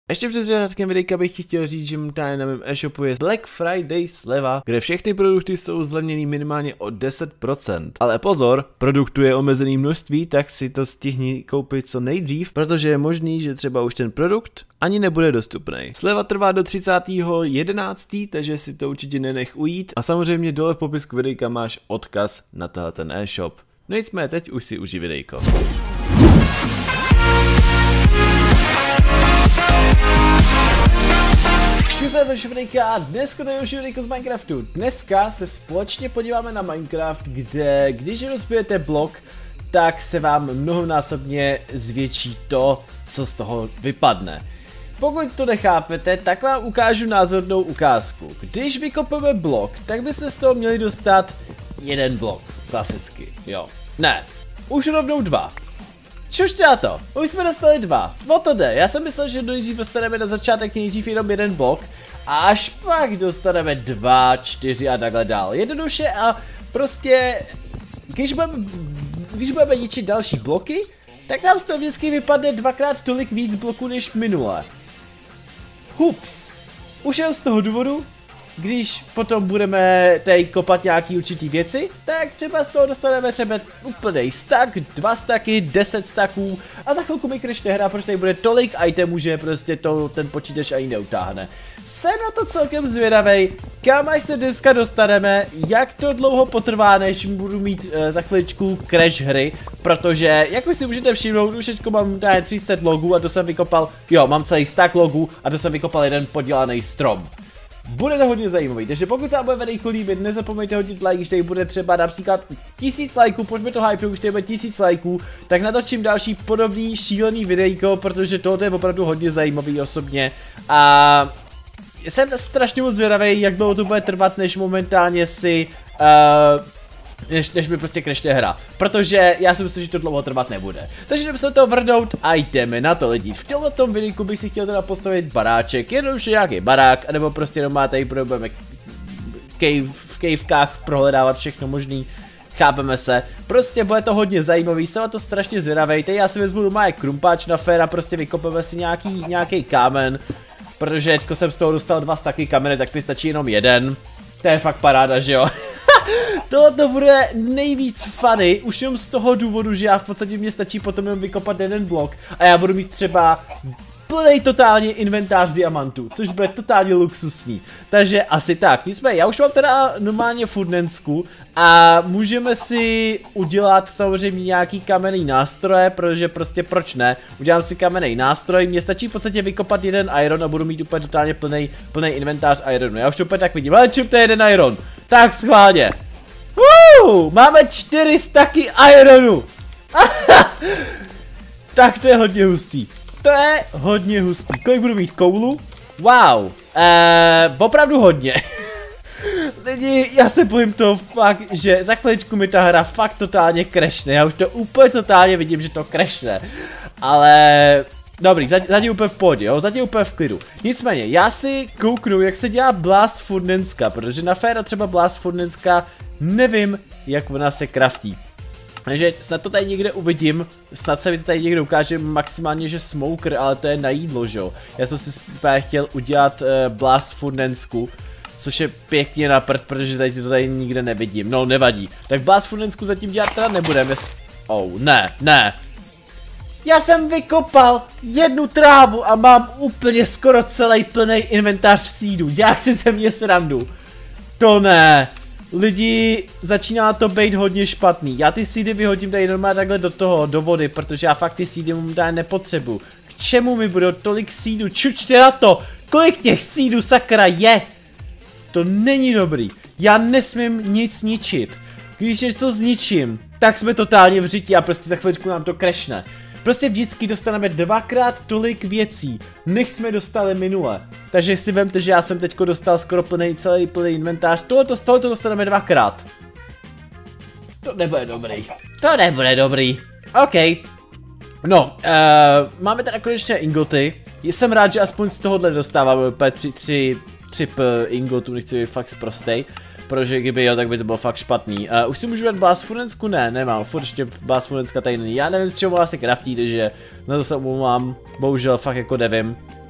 Ještě před začátkem videa bych ti chtěl říct, že tady na mém e-shopu je Black Friday sleva, kde všechny produkty jsou zlevněný minimálně o 10%. Ale pozor, produktů je omezený množství, tak si to stihni koupit co nejdřív, protože je možný, že třeba už ten produkt ani nebude dostupný. Sleva trvá do 30.11., takže si to určitě nenech ujít a samozřejmě dole v popisku videjka máš odkaz na ten e-shop. No nicméně teď už si užij videjko. A dneska to je už videjko z Minecraftu. Dneska se společně podíváme na Minecraft, kde když rozbijete blok, tak se vám mnohonásobně zvětší to, co z toho vypadne. Pokud to nechápete, tak vám ukážu názornou ukázku. Když vykopeme blok, tak bychom z toho měli dostat jeden blok, klasicky, jo. Ne, už rovnou dva. Čuž teda to, už jsme dostali dva, o to jde, já jsem myslel, že nejdřív dostaneme na začátek nejdřív jenom jeden blok a až pak dostaneme 2, 4 a takhle dál, jednoduše a prostě, když budeme ničit další bloky, tak nám z toho vždycky vypadne dvakrát tolik víc bloků než minule. Hups, už jenom z toho důvodu, když potom budeme tady kopat nějaký určitý věci, tak třeba z toho dostaneme třeba úplnej stack, 2 stacky, 10 stacků a za chvilku mi crashne hra, protože tady bude tolik itemů, že prostě ten počítač ani neutáhne. Jsem na to celkem zvědavej, kam až se dneska dostaneme, jak to dlouho potrvá, než budu mít za chviličku crash hry, protože jak už si můžete všimnout, už teďko mám tady 30 logů a to jsem vykopal, jo, mám celý stack logů a to jsem vykopal jeden podělaný strom. Bude to hodně zajímavý, takže pokud se vám bude videjko líbit, nezapomeňte hodit like, když tady bude třeba například 1000 lajků, pojďme to hype, už tady bude 1000 lajků, tak natočím další podobný šílený videjko, protože tohle je opravdu hodně zajímavý osobně a jsem strašně moc zvědavý, jak dlouho to bude trvat, než momentálně si než mi prostě crashne hra, protože já si myslím, že to dlouho trvat nebude. Takže jdeme se to vrhnout a jdeme na to lidi. V tomto videjku bych si chtěl teda postavit baráček, jednoduše nějaký barák, anebo prostě doma tady budeme v cavekách prohledávat všechno možný. Chápeme se, prostě bude to hodně zajímavý, jsem na to strašně zvědavej, teď já si vezmu doma krumpáč na fér a prostě vykopeme si nějaký kámen, protože teďko jsem z toho dostal 2 staky kamene, tak mi stačí jenom jeden. To je fakt paráda, že jo? Tohle to bude nejvíc funny, už jenom z toho důvodu, že já v podstatě mě stačí potom jenom vykopat jeden blok a já budu mít třeba plnej totálně inventář diamantů, což bude totálně luxusní. Takže asi tak, nicméně, já už mám teda normálně foodnensku a můžeme si udělat samozřejmě nějaký kamenný nástroje, protože prostě proč ne, udělám si kamenný nástroj, mně stačí v podstatě vykopat jeden iron a budu mít úplně totálně plný inventář ironu, já už to úplně tak vidím, ale čím to je jeden iron, tak schválně. Máme 4 stacky ironu. Tak to je hodně hustý. To je hodně hustý. Kolik budu mít koulu? Wow. Opravdu hodně. Lidi, já se bojím toho fakt, že za chviličku mi ta hra fakt totálně crashne. Já už to úplně totálně vidím, že to crashne. Ale dobrý, zatím úplně v pohodě, jo, zatím úplně v klidu. Nicméně, já si kouknu, jak se dělá Blast Furnace, protože na féra třeba Blast Furnace nevím, jak ona se craftí. Takže snad to tady někde uvidím, snad se mi to tady někde ukáže maximálně, že smoker, ale to je na jídlo, že jo. Já jsem si chtěl udělat Blast Furnace, což je pěkně na prd, protože tady to tady nikde nevidím, no nevadí. Tak Blast Furnace zatím dělat teda nebudeme. Ne. Já jsem vykopal jednu trávu a mám úplně skoro celý plný inventář seedů, jak si ze mě srandu. To ne. Lidi, začíná to být hodně špatný. Já ty seedy vyhodím tady normálně takhle do vody, protože já fakt ty seedy momentálně nepotřebuju. K čemu mi budou tolik seedů? Čučte na to! Kolik těch seedů sakra je? To není dobrý. Já nesmím nic ničit. Když něco zničím, tak jsme totálně v řití a prostě za chvíličku nám to crashne. Prostě vždycky dostaneme 2krát tolik věcí, než jsme dostali minule. Takže si vemte, že já jsem teďko dostal skoro celý plný inventář. Tohoto dostaneme 2krát. To nebude dobrý. To nebude dobrý. OK. No, máme tady konečně ingoty. Jsem rád, že aspoň z tohohle dostáváme úplně 3 ingotů, nechci být fakt sprostej. Protože kdyby jo, tak by to bylo fakt špatný. Už si můžu dát Blast Furnace? Ne, nemám, furt ještě Blast Furnace tady není. Já nevím, z čeho asi craftí, takže na to se omlouvám, bohužel fakt jako nevím.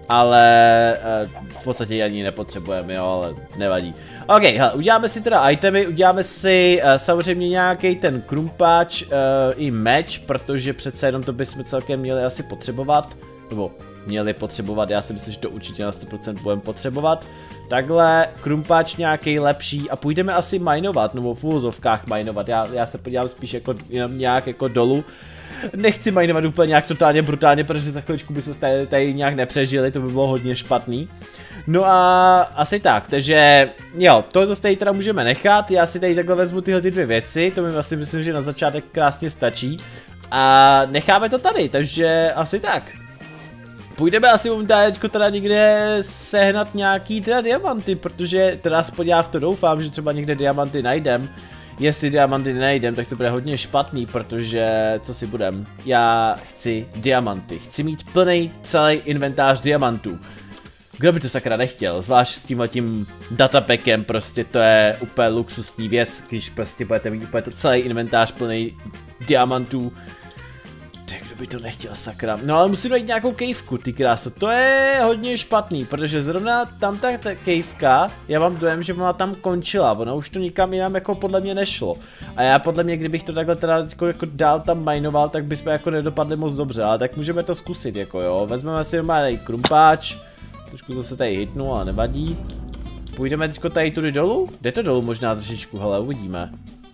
ale v podstatě ji ani nepotřebujeme, jo, ale nevadí. Ok, hele, uděláme si teda itemy, uděláme si samozřejmě nějaký ten krumpáč i meč, protože přece jenom to bychom celkem měli asi potřebovat, nebo měli potřebovat, já si myslím, že to určitě na 100% budeme potřebovat. Takhle, krumpáč nějaký lepší a půjdeme asi minovat, nebo v úvozovkách minovat, já se podívám spíš jako nějak jako dolů. Nechci minovat úplně nějak totálně brutálně, protože za chviličku bychom tady nějak nepřežili, to by bylo hodně špatný. No a asi tak, takže jo, tohle tady teda můžeme nechat, já si tady takhle vezmu tyhle ty dvě věci, to mi asi myslím, že na začátek krásně stačí. A necháme to tady, takže asi tak. Půjdeme asi momentálně teda někde sehnat nějaký teda diamanty, protože teda aspoň já v to doufám, že třeba někde diamanty najdem. Jestli diamanty nenajdem, tak to bude hodně špatný, protože co si budem, já chci diamanty, chci mít plný celý inventář diamantů. Kdo by to sakra nechtěl, zvlášť s tímhletím datapackem, prostě to je úplně luxusní věc, když prostě budete mít úplně celý inventář plný diamantů. Kdo by to nechtěl, sakra. No ale musím najít nějakou kejvku, ty kráso, to je hodně špatný, protože zrovna tam ta kejvka, já mám dojem, že ona tam končila, ona už to nikam jinam jako podle mě nešlo. A já podle mě, kdybych to takhle teda jako dál tam minoval, tak bychom jako nedopadli moc dobře, ale tak můžeme to zkusit jako jo, vezmeme si normálně krumpáč, trošku to se tady hitnu, ale nevadí. Půjdeme teďko tady tudy dolů? Jde to dolů možná trošičku, hele, uvidíme.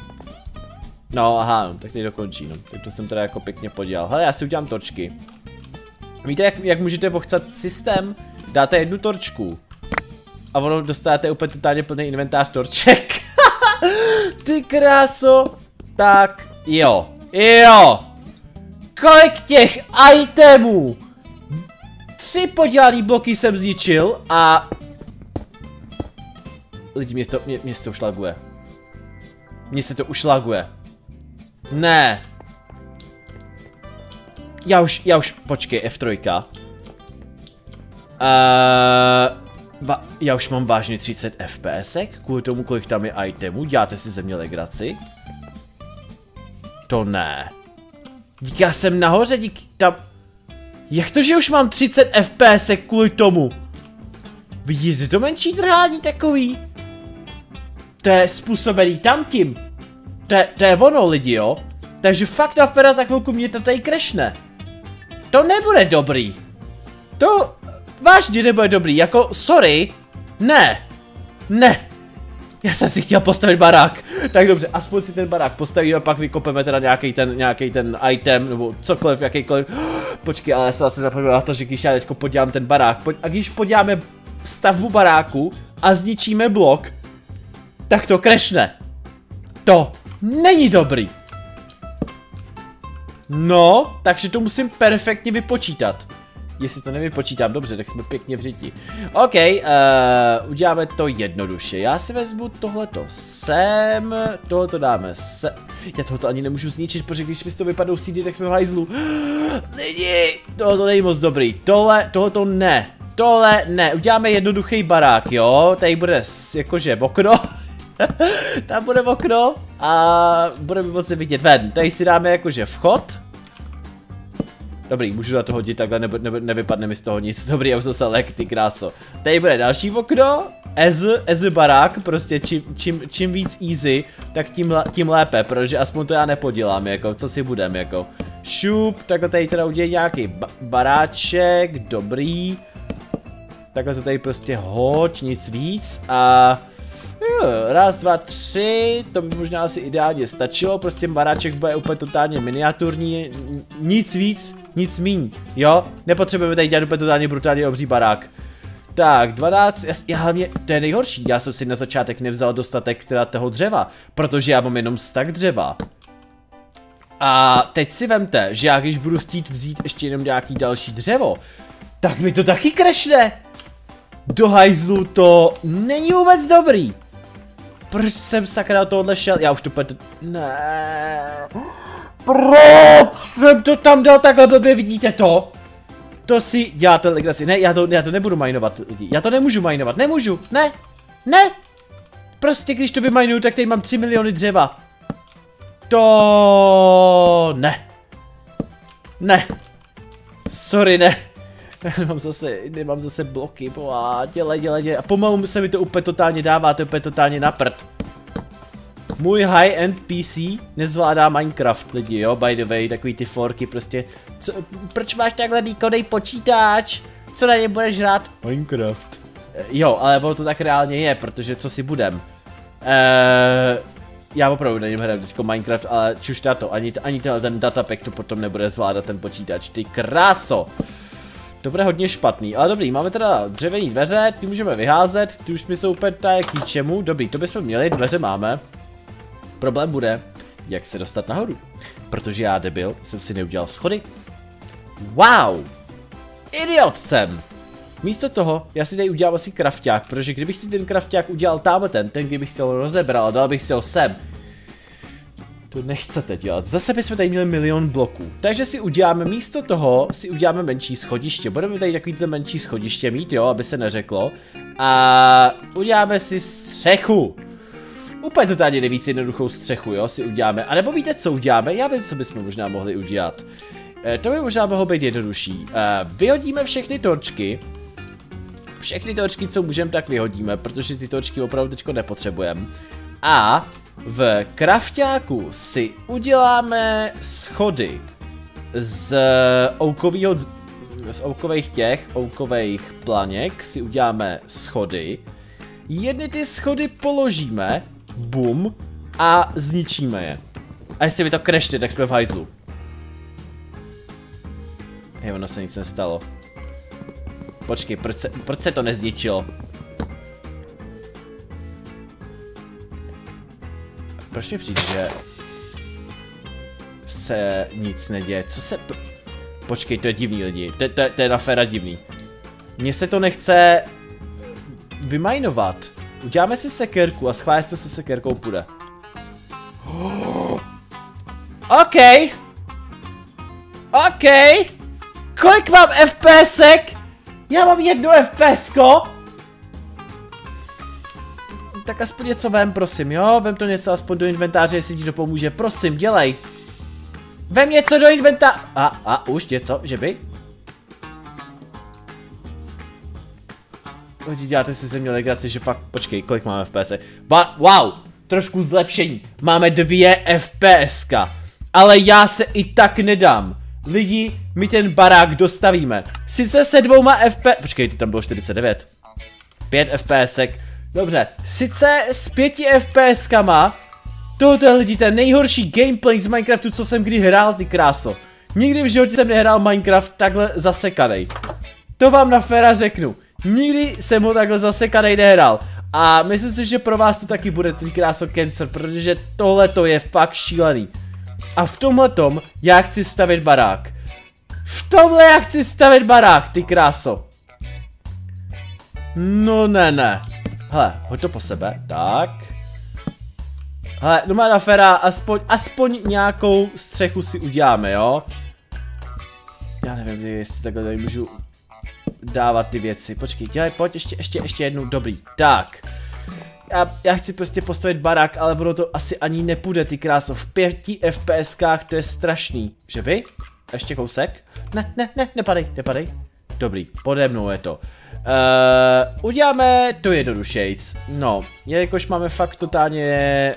No aha, no, tak teď dokončí, no. Tak to jsem teda jako pěkně podělal. Hele, já si udělám torčky. Víte, jak můžete pochcat systém? Dáte jednu torčku. A ono dostáte úplně totálně plný inventář torček. Ty kráso. Tak, jo. Jo. Kolik těch itemů? 3 podělaný bloky jsem zničil a... Lidi, mě se to už laguje. Mně se to už laguje. Ne. Já už, počkej, F3. Já už mám vážně 30 FPSek, kvůli tomu, kolik tam je itemů, děláte si ze mě legraci? To ne. Díky, já jsem nahoře, díky tam... Jak to, že už mám 30 FPSek kvůli tomu? Vidíte to menší drhání takový? To je způsobený tamtím. To je ono, lidi, jo? Takže fakt na fera za chvilku mě to tady crashne. To nebude dobrý. To vážně nebude dobrý, jako sorry. Ne. Ne. Já jsem si chtěl postavit barák. Tak dobře, aspoň si ten barák postavíme, pak vykopeme teda nějaký ten item, nebo cokoliv, jakýkoliv. Počkej, ale já jsem asi zapomněl na to, že když já teďko podělám ten barák, a když poděláme stavbu baráku a zničíme blok, tak to crashne. To není dobrý. No, takže to musím perfektně vypočítat. Jestli to nevypočítám dobře, tak jsme pěkně v řiti. OK, uděláme to jednoduše. Já si vezmu tohleto sem, tohleto dáme sem. Já tohleto ani nemůžu zničit, protože když mi to vypadnou CD, tak jsme v hajzlu. Lidi, tohleto není moc dobrý. Tohleto ne. Tohle ne. Uděláme jednoduchý barák, jo. Tady bude jakože okno. Tam bude okno a budeme moci vidět ven. Tady si dáme jakože vchod. Dobrý, můžu na to hodit takhle, nevypadne mi z toho nic. Dobrý, já už jsem se lek, ty kráso. Tady bude další okno. As barák, prostě čím víc easy, tak tím lépe, protože aspoň to já nepodělám, jako, co si budem, jako. Šup, takhle tady teda udělej nějaký baráček, dobrý. Takhle to tady prostě hoď, nic víc a... Raz, dva, tři, to by možná asi ideálně stačilo, prostě baráček bude úplně totálně miniaturní, nic víc, nic míň, jo? Nepotřebujeme tady dělat úplně totálně brutálně obří barák. Tak, 12, já hlavně, to je nejhorší, já jsem si na začátek nevzal dostatek teda toho dřeva, protože já mám jenom stack dřeva. A teď si vemte, že já když budu chtít vzít ještě jenom nějaký další dřevo, tak mi to taky crashne. Do hajzlu to není vůbec dobrý. Proč jsem sakra do tohohle šel? Já už to půjdu... Ne. Proč jsem to tam dal takhle blbě, vidíte to? To si děláte legraci. Ne, já to nebudu minovat lidi. Já to nemůžu minovat, nemůžu. Ne. Ne. Prostě když to vyminuju, tak tady mám 3 miliony dřeva. To... Ne. Ne. Sorry, ne. Nemám zase bloky, dělej. A pomalu se mi to úplně totálně dává, to je úplně totálně na prd. Můj high-end PC nezvládá Minecraft lidi, jo, by the way, takový ty forky prostě. Proč máš takhle výkonný počítač? Co na něm budeš hrát? Minecraft. Jo, ale ono to tak reálně je, protože co si budem. Já opravdu na něm hraju teďko Minecraft, ale čušta to, ani ten datapack to potom nebude zvládat ten počítač, ty kráso. To bude hodně špatný, ale dobrý, máme teda dřevěný dveře, ty můžeme vyházet, ty už mi jsou úplně k ničemu, dobrý, to bychom měli, dveře máme. Problém bude, jak se dostat nahoru, protože já debil jsem si neudělal schody. Wow, idiot jsem. Místo toho, já si tady udělám asi krafťák, protože kdybych si ten krafťák udělal tamhle ten kdybych si ho rozebral a dal bych si ho sem. To nechcete dělat, zase bychom tady měli milion bloků. Takže si uděláme, místo toho si uděláme menší schodiště, budeme tady takovýhle menší schodiště mít, jo, aby se neřeklo. A uděláme si střechu. Úplně totálně nejvíc jednoduchou střechu, jo, si uděláme. A nebo víte, co uděláme? Já vím, co bychom možná mohli udělat. To by možná mohlo být jednodušší. Vyhodíme všechny torčky. Všechny torčky, co můžeme, tak vyhodíme, protože ty torčky opravdu teďko nepotřebujeme. A v krafťáku si uděláme schody z oukových planěk si uděláme schody. Jedny ty schody položíme, bum, a zničíme je. A jestli mi to crashne, tak jsme v hajzlu. Hej, ono se nic nestalo. Počkej, proč se to nezničilo? Proč mi přijde, že se nic neděje? Co se... Počkej, to je divný lidi. To je aféra divný. Mně se to nechce vymajnovat. Uděláme si sekerku a schválně to se sekerkou půjde. OK. Kolik mám FPSek? Já mám 1 FPSko. Tak aspoň něco vem, prosím, jo? Vem to něco aspoň do inventáře, jestli ti to pomůže. Prosím, dělej. Vem něco do inventáře. Už něco, že by? Děláte si ze mě legraci, že fakt, počkej, kolik máme FPS? Wow, trošku zlepšení. Máme 2 FPSka. Ale já se i tak nedám. Lidi, my ten barák dostavíme. Sice se 2 FPS... Počkej, ty tam bylo 49. 5 FPSek. Dobře, sice s 5 FPSkama. Tohle lidi, ten nejhorší gameplay z Minecraftu, co jsem kdy hrál, ty kráso. Nikdy v životě jsem nehrál Minecraft takhle zasekanej. To vám na féra řeknu. Nikdy jsem ho takhle zasekanej nehrál. A myslím si, že pro vás to taky bude ten kráso cancer, protože tohle to je fakt šílený. A v tomhletom já chci stavět barák. V tomhle já chci stavět barák, ty kráso. No ne. Hele, hoď to po sebe, tak. Hele, no má aféra, aspoň nějakou střechu si uděláme, jo. Já nevím, jestli takhle tady můžu dávat ty věci. Počkej, dělej, pojď, ještě jednou, dobrý. Tak. Já chci prostě postavit barák, ale ono to asi ani nepůjde, ty kráso. V 5 FPSkách to je strašný. Že by? Ještě kousek? Nepadej. Dobrý, pode mnou je to. Uděláme to jednodušejc. No, jelikož máme fakt totálně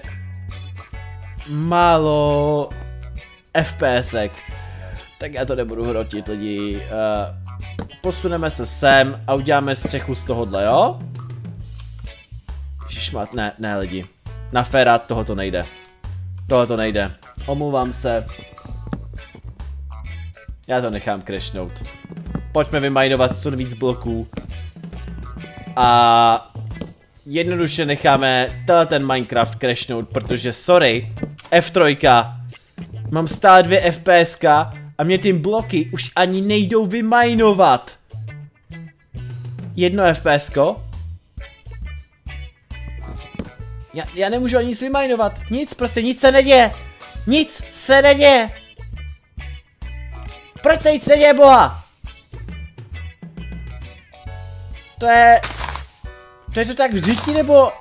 málo FPSek, tak já to nebudu hrotit, lidi. Posuneme se sem a uděláme střechu z tohohle, jo? Ježišmat, ne lidi. Na féra tohoto nejde. Tohoto nejde. Omlouvám se. Já to nechám crashnout. Pojďme vymajnovat co nejvíc bloků. A jednoduše necháme ten Minecraft crashnout, protože sorry, F3, mám stále 2 FPSka a mě ty bloky už ani nejdou vymajnovat. 1 FPSko? Já nemůžu ani nic vymajnovat. Nic, prostě nic se neděje. Nic se neděje. Proč se nic neděje, boha? To je to tak v žití, nebo...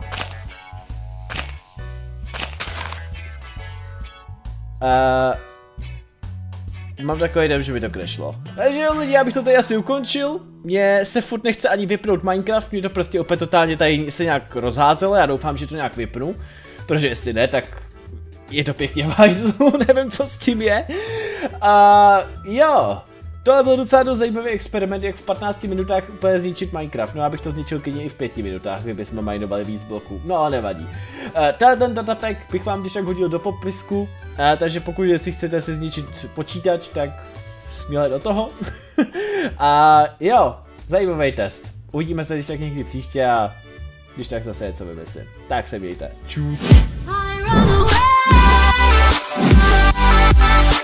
mám takový den, že mi to crashlo. Takže jo lidi, já bych to tady asi ukončil. Mně se furt nechce ani vypnout Minecraft, mě to prostě opět totálně tady se nějak rozházelo, já doufám, že to nějak vypnu. Protože jestli ne, tak je to pěkně v hajzlu, nevím co s tím je. A jo, tohle byl docela dost zajímavý experiment, jak v 15 minutách úplně zničit Minecraft. No, abych to zničil klidně i v 5 minutách, kdybychom minovali víc bloků. No, ale nevadí. Ten datapack bych vám když tak hodil do popisku, takže pokud si chcete si zničit počítač, tak směle do toho. A jo, zajímavý test. Uvidíme se když tak někdy příště a když tak zase něco vymyslím. Tak se mějte. Čus.